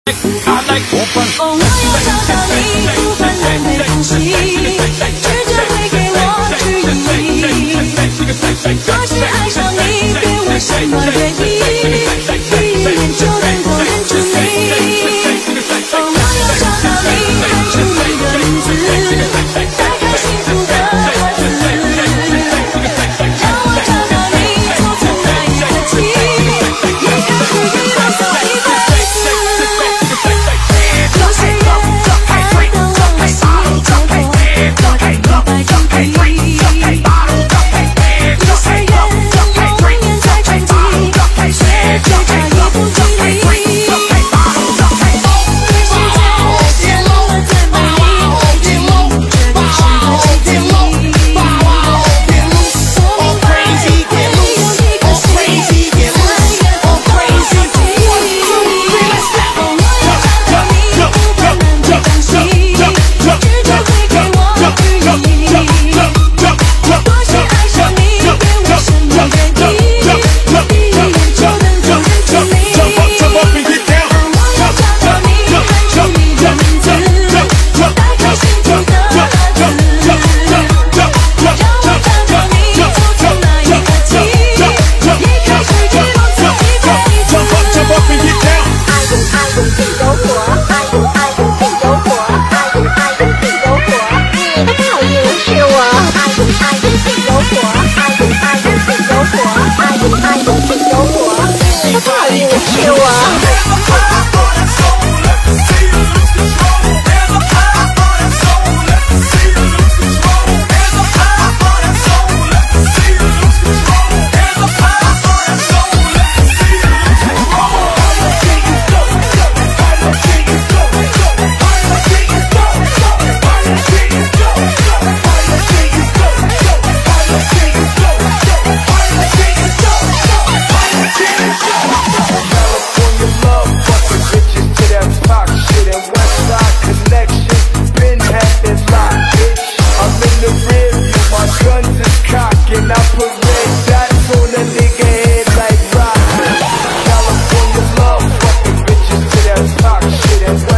我要找到你不烦人的东西，直觉会给我指引。若是爱上你，别问什么原因，第一眼就能够认出你。我要找到你，喊出你的名字，打开幸福的盒子，让我找到你，就从那一刻起，也开始与我走一辈子。有些人都忘了心，结果我的明白真谛。有些人永远在沉寂，却只差一步距离。 California love, fucking bitches to that pop shit and